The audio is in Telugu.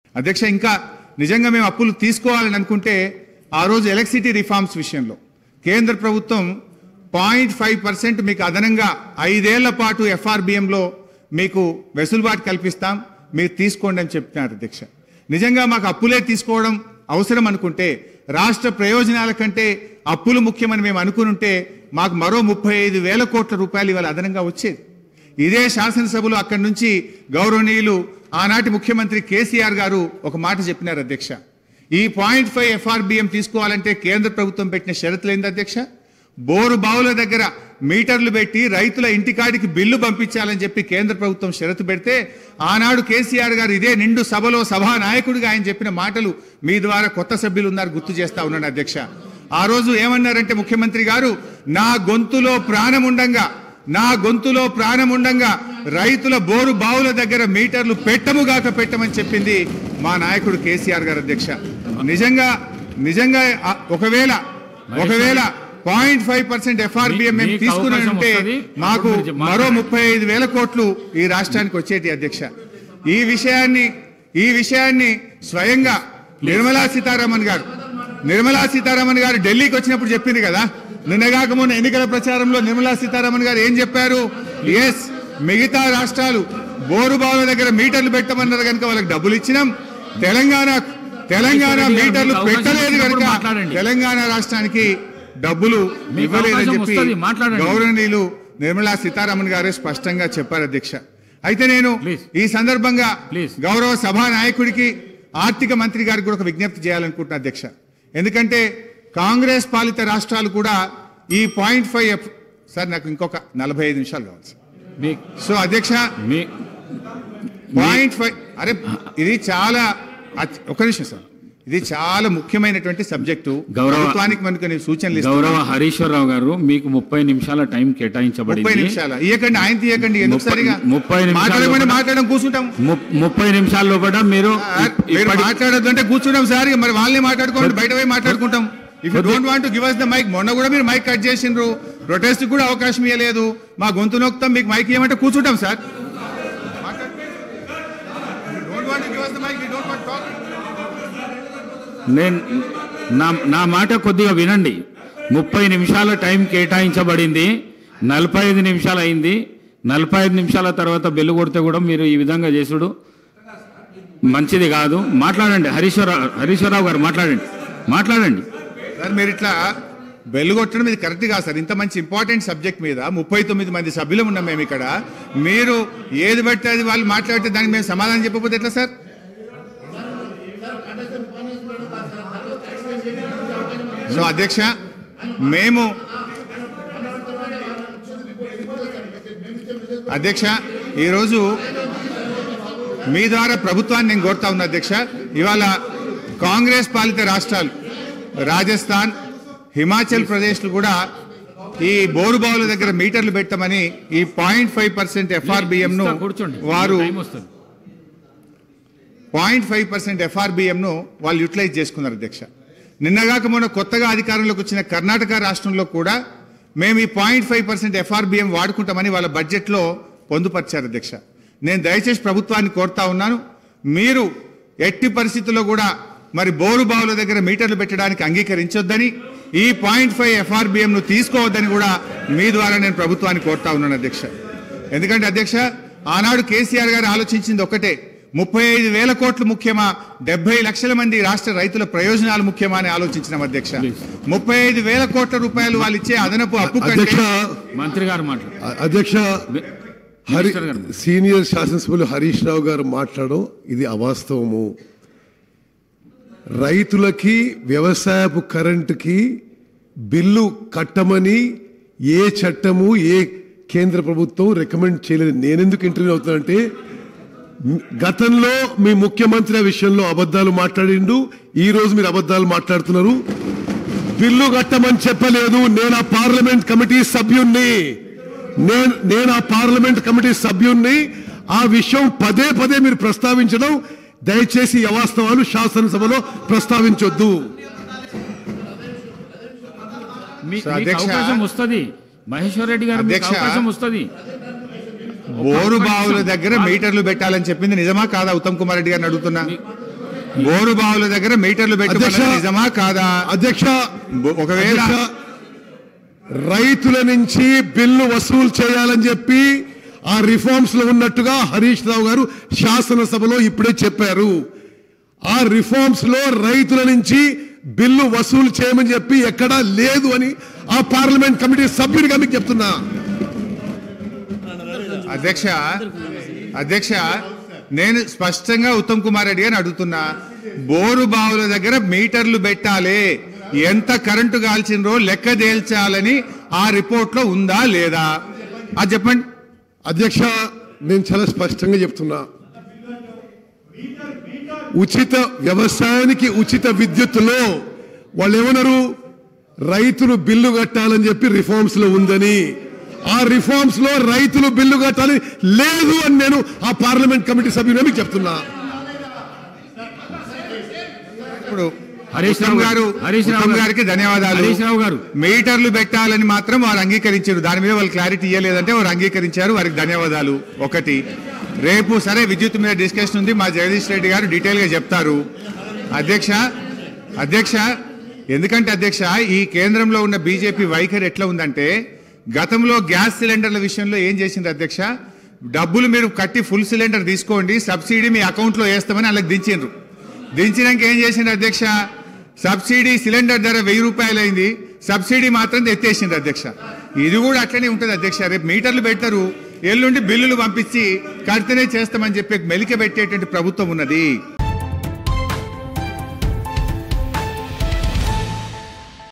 అధ్యక్ష ఇంకా నిజంగా మేము అప్పులు తీసుకోవాలని అనుకుంటే ఆ రోజు ఎలక్ట్రిసిటీ రిఫార్మ్స్ విషయంలో కేంద్ర ప్రభుత్వం 0.5% మీకు అదనంగా 5 ఏళ్ల పాటు ఎఫ్ఆర్బిఎంలో మీకు వెసులుబాటు కల్పిస్తాం, మీరు తీసుకోండి అని చెప్తున్నారు అధ్యక్ష. నిజంగా మాకు అప్పులే తీసుకోవడం అవసరం అనుకుంటే, రాష్ట్ర ప్రయోజనాల కంటే అప్పులు ముఖ్యమని మేము అనుకుంటే మాకు మరో 35,000 కోట్ల రూపాయలు ఇవాళ అదనంగా వచ్చేది. ఇదే శాసనసభలో అక్కడి నుంచి గౌరవనీయులు ఆనాటి ముఖ్యమంత్రి కేసీఆర్ గారు ఒక మాట చెప్పినారు అధ్యక్ష. ఈ 0.5 ఎఫ్ఆర్బిఎం తీసుకోవాలంటే కేంద్ర ప్రభుత్వం పెట్టిన షరతులు ఏంది అధ్యక్ష? బోరు బావుల దగ్గర మీటర్లు పెట్టి రైతుల ఇంటికాడికి బిల్లు పంపించాలని చెప్పి కేంద్ర ప్రభుత్వం షరతు పెడితే ఆనాడు కేసీఆర్ గారు ఇదే నిండు సభలో సభానాయకుడిగా ఆయన చెప్పిన మాటలు మీ ద్వారా కొత్త సభ్యులు ఉన్నారు గుర్తు చేస్తా ఉన్నాను అధ్యక్ష. ఆ రోజు ఏమన్నారంటే ముఖ్యమంత్రి గారు, నా గొంతులో ప్రాణముండంగా రైతుల బోరు బావుల దగ్గర మీటర్లు పెట్టమని చెప్పింది మా నాయకుడు కేసీఆర్ గారు అధ్యక్ష. నిజంగా ఒకవేళ 0.5% ఎఫ్ఆర్బిఎం మేము తీసుకున్నామంటే మాకు మరో 35,000 కోట్లు ఈ రాష్ట్రానికి వచ్చేటి అధ్యక్ష. ఈ విషయాన్ని స్వయంగా నిర్మలా సీతారామన్ గారు ఢిల్లీకి వచ్చినప్పుడు చెప్పింది కదా. నిన్నగాక మొన్న ఎన్నికల ప్రచారంలో నిర్మలా సీతారామన్ గారు ఏం చెప్పారు? ఎస్, మిగతా రాష్ట్రాలు బోరుబావుల దగ్గర మీటర్లు పెట్టమన్నారు కనుక వాళ్ళకి డబ్బులు ఇచ్చినాం, తెలంగాణ మీటర్లు పెట్టలేదు కనుక తెలంగాణ రాష్ట్రానికి డబ్బులు ఇవ్వలేదని చెప్పి గౌరవనీయులు నిర్మలా సీతారామన్ గారే స్పష్టంగా చెప్పారు అధ్యక్ష. అయితే నేను ఈ సందర్భంగా గౌరవ సభా నాయకుడికి ఆర్థిక మంత్రి గారికి కూడా ఒక విజ్ఞప్తి చేయాలనుకుంటున్నా అధ్యక్ష. ఎందుకంటే కాంగ్రెస్ పాలిత రాష్ట్రాలు కూడా ఈ 0.5 సార్ నాకు ఇంకొక 45 నిమిషాలు కావాలి సో అధ్యక్ష. 0.5 అరే ఇది చాలా ఒక నిమిషం సార్, ఇది చాలా ముఖ్యమైనటువంటి సబ్జెక్టు. ప్రభుత్వానికి మనకు సూచనలు గౌరవ హరీశ్వరరావు గారు మీకు 30 నిమిషాల టైం కేటాయించబడింది. 30 నిమిషాలు ఇవ్వకండి, ఆయన తీయకండి, ఎందుకు సరిగా 30 మాట్లాడడం కూర్చుంటాం. 30 నిమిషాల లోపల మీరు మాట్లాడొద్దంటే కూర్చుంటాం సార్, మరి వాళ్ళే మాట్లాడుకోండి, బయట పోయి మాట్లాడుకుంటాం. If you don't want to give us the mic, మొన్న కూడా మీరు మైక్ కట్ చేసిండ్రు, ప్రొటెస్ట్ కూడా అవకాశం ఇవ్వలేదు, మా గొంతు నొక్కుతాం, మీకు మైక్ ఇవ్వమంటే కూర్చుంటాం సార్. నా మాట కొద్దిగా వినండి. 30 నిమిషాల టైం కేటాయించబడింది, 45 నిమిషాలు అయింది. 45 నిమిషాల తర్వాత బెల్లు కొడితే కూడా మీరు ఈ విధంగా చేసుడు మంచిది కాదు. మాట్లాడండి హరీశ్వరరావు గారు, మాట్లాడండి సార్. మీరు ఇట్లా బెల్లు కొట్టడం ఇది కరెక్ట్ కాదు సార్. ఇంత మంచి ఇంపార్టెంట్ సబ్జెక్ట్ మీద 39 మంది సభ్యులు ఉన్నాం మేము ఇక్కడ. మీరు ఏది బట్టి అది వాళ్ళు మాట్లాడితే దానికి మేము సమాధానం చెప్పకపోతే ఎట్లా సార్? సో అధ్యక్ష, మేము ఈరోజు మీ ద్వారా ప్రభుత్వాన్ని నేను కోరుతా ఉన్నా అధ్యక్ష. ఇవాళ కాంగ్రెస్ పాలిత రాష్ట్రాలు రాజస్థాన్, హిమాచల్ ప్రదేశ్లు కూడా ఈ బోరుబావుల దగ్గర మీటర్లు పెట్టమని ఈ 0.5% ఎఫ్ఆర్బిఎంను వారు 0.5% ఎఫ్ఆర్బిఎంను వాళ్ళు యూటిలైజ్ చేసుకున్నారు అధ్యక్ష. నిన్నగాక మొన్న కొత్తగా అధికారంలోకి వచ్చిన కర్ణాటక రాష్ట్రంలో కూడా మేము ఈ 0.5% ఎఫ్ఆర్బిఎం వాడుకుంటామని వాళ్ళ బడ్జెట్లో పొందుపరిచారు అధ్యక్ష. నేను దయచేసి ప్రభుత్వాన్ని కోరుతా ఉన్నాను, మీరు ఎట్టి పరిస్థితుల్లో కూడా మరి బోరు బావుల దగ్గర మీటర్లు పెట్టడానికి అంగీకరించొద్దని, ఈ 0.5 ఎఫ్ఆర్బిఎంను తీసుకోవద్దని కూడా మీ ద్వారా నేను ప్రభుత్వాన్ని కోరుతా ఉన్నాను అధ్యక్ష. ఎందుకంటే అధ్యక్ష, ఆనాడు కేసీఆర్ గారు ఆలోచించింది ఒకటే, 35,000 కోట్లు ముఖ్యమా, 70 లక్షల మంది రాష్ట్ర రైతుల ప్రయోజనాలు ముఖ్యమా అని ఆలోచించిన అధ్యక్ష. 35,000 కోట్ల రూపాయలు వాళ్ళు ఇచ్చే అదనపు అప్పు కంటే మంత్రి గారు అధ్యక్ష సీనియర్ శాసనసభ్యులు హరీష్ రావు గారు మాట్లాడడం ఇది అవాస్తవము. రైతులకి వ్యవసాయపు కరెంటుకి బిల్లు కట్టమని ఏ చట్టము ఏ కేంద్ర ప్రభుత్వం రికమెండ్ చేయలేదు. నేనెందుకు ఇంటర్వ్యూ అవుతానంటే, గతంలో మీ ముఖ్యమంత్రి ఆ విషయంలో అబద్ధాలు మాట్లాడిండు, ఈ రోజు మీరు అబద్ధాలు మాట్లాడుతున్నారు. బిల్లు కట్టమని చెప్పలేదు. నేను ఆ పార్లమెంట్ కమిటీ సభ్యుణ్ణి ఆ విషయం పదే మీరు ప్రస్తావించడం దయచేసి అవాస్తవాలు శాసనసభలో ప్రస్తావించొద్దు. మహేశ్వర్ రెడ్డి గారు అవకాశం వస్తుంది. బోరు బావుల దగ్గర మీటర్లు పెట్టాలని చెప్పింది నిజమా కాదా? ఉత్తమ్ కుమార్ రెడ్డి గారిని అడుగుతున్నా. బోరు బావుల దగ్గర మీటర్లు పెట్టమన్నది నిజమా కాదా? అధ్యక్ష, ఒకవేళ రైతుల నుంచి బిల్లు వసూలు చేయాలని చెప్పి ఆ రిఫార్మ్స్ లో ఉన్నట్టుగా హరీష్ రావు గారు శాసనసభలో ఇప్పుడే చెప్పారు. ఆ రిఫార్మ్స్ లో రైతుల నుంచి బిల్లు వసూలు చేయమని చెప్పి ఎక్కడా లేదు అని ఆ పార్లమెంట్ కమిటీ సభ్యుడిగా మీకు చెప్తున్నా. అధ్యక్ష నేను స్పష్టంగా ఉత్తమ్ కుమార్ రెడ్డి గారిని అడుగుతున్నా, బోరు బావుల దగ్గర మీటర్లు పెట్టాలి, ఎంత కరెంటు కాల్చిండ్రో లెక్క తేల్చాలని ఆ రిపోర్ట్ లో ఉందా లేదా అది చెప్పండి. అధ్యక్ష, నేను చాలా స్పష్టంగా చెప్తున్నా, ఉచిత వ్యవసాయానికి ఉచిత విద్యుత్తులో వాళ్ళు ఏమన్నారు, రైతులు బిల్లు కట్టాలని చెప్పి రిఫార్మ్స్ లో ఉందని. ఆ రిఫార్మ్స్ లో రైతులు బిల్లు కట్టాలి లేదు అని నేను ఆ పార్లమెంట్ కమిటీ సభ్యులు మీకు చెప్తున్నా. ఇప్పుడు హరీష్ రావు గారికి ధన్యవాదాలు. హరీష్ రావు గారు మీటర్లు పెట్టాలని మాత్రం వారు అంగీకరించారు, దాని మీద వాళ్ళు క్లారిటీ ఇవ్వలేదంటే వారు అంగీకరించారు, వారికి ధన్యవాదాలు. ఒకటి, రేపు సరే విద్యుత్ మీద డిస్కషన్ ఉంది, మా జగదీష్ రెడ్డి గారు డీటెయిల్ గా చెప్తారు. అధ్యక్ష ఎందుకంటే అధ్యక్ష ఈ కేంద్రంలో ఉన్న బీజేపీ వైఖరి ఎట్లా ఉందంటే, గతంలో గ్యాస్ సిలిండర్ల విషయంలో ఏం చేసింది అధ్యక్ష, డబ్బులు మీరు కట్టి ఫుల్ సిలిండర్ తీసుకోండి, సబ్సిడీ మీ అకౌంట్లో వేస్తామని వాళ్ళకి దించిండ్రు. దించినాక ఏం చేసిండ్రు అధ్యక్ష, సబ్సిడీ సిలిండర్ ధర 1000 రూపాయలు అయింది, సబ్సిడీ మాత్రం ఎత్తేసిండ్రు అధ్యక్ష. ఇది కూడా అట్లనే ఉంటుంది అధ్యక్ష. రేపు మీటర్లు పెడతారు, ఎల్లుండి బిల్లులు పంపించి కడితేనే చేస్తామని చెప్పి మెలిక పెట్టేటువంటి ప్రభుత్వం ఉన్నది.